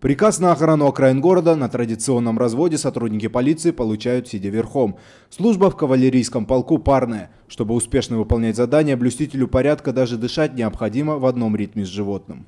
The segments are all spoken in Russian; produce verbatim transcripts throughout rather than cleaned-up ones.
Приказ на охрану окраин города на традиционном разводе сотрудники полиции получают, сидя верхом. Служба в кавалерийском полку парная. Чтобы успешно выполнять задания, блюстителю порядка даже дышать необходимо в одном ритме с животным.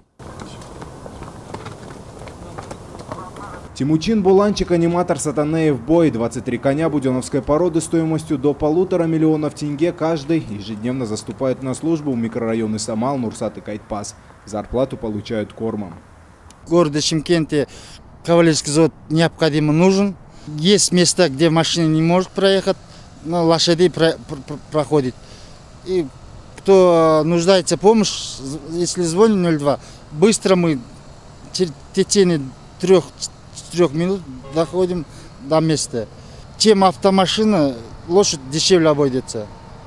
Тимучин Буланчик, аниматор Сатанеев бой. двадцать три коня буденовской породы стоимостью до полутора миллионов тенге каждый ежедневно заступают на службу в микрорайоны Самал, Нурсат и Кайтпас. Зарплату получают кормом. В городе Шымкенте кавалерийский завод необходимо нужен. Есть места, где машина не может проехать, но лошади про, про, проходит. И кто нуждается в помощи, если звонит ноль два, быстро мы в течение трех-четырех минут доходим до места. Чем автомашина, лошадь дешевле обойдется.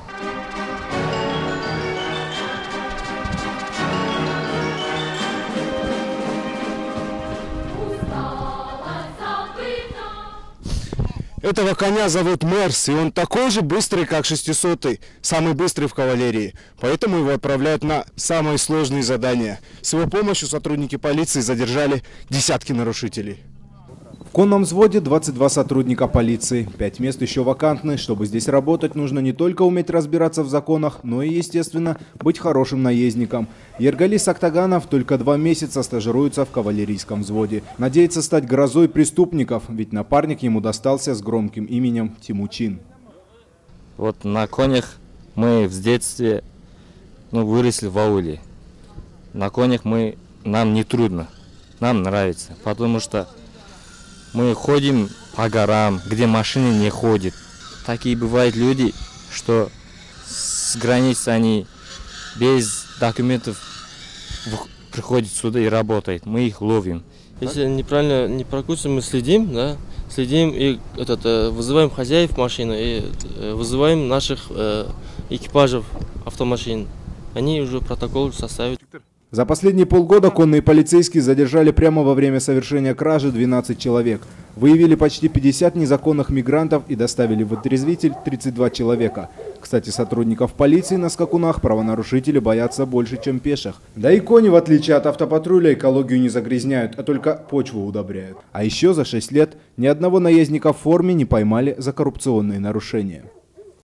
Этого коня зовут Мерс, и он такой же быстрый, как шестисотый, самый быстрый в кавалерии. Поэтому его отправляют на самые сложные задания. С его помощью сотрудники полиции задержали десятки нарушителей. В конном взводе двадцать два сотрудника полиции. Пять мест еще вакантны. Чтобы здесь работать, нужно не только уметь разбираться в законах, но и, естественно, быть хорошим наездником. Ергалис Актаганов только два месяца стажируется в кавалерийском взводе. Надеется стать грозой преступников, ведь напарник ему достался с громким именем Тимучин. Вот на конях мы в детстве ну, выросли в ауле. На конях мы, нам не трудно, нам нравится, потому что мы ходим по горам, где машины не ходят. Такие бывают люди, что с границы они без документов приходят сюда и работают. Мы их ловим. Если неправильно не прокусим, мы следим, да, следим и этот, вызываем хозяев машины и вызываем наших экипажев автомашин. Они уже протокол составят. За последние полгода конные полицейские задержали прямо во время совершения кражи двенадцать человек. Выявили почти пятьдесят незаконных мигрантов и доставили в отрезвитель тридцать два человека. Кстати, сотрудников полиции на скакунах правонарушители боятся больше, чем пеших. Да и кони, в отличие от автопатруля, экологию не загрязняют, а только почву удобряют. А еще за шесть лет ни одного наездника в форме не поймали за коррупционные нарушения.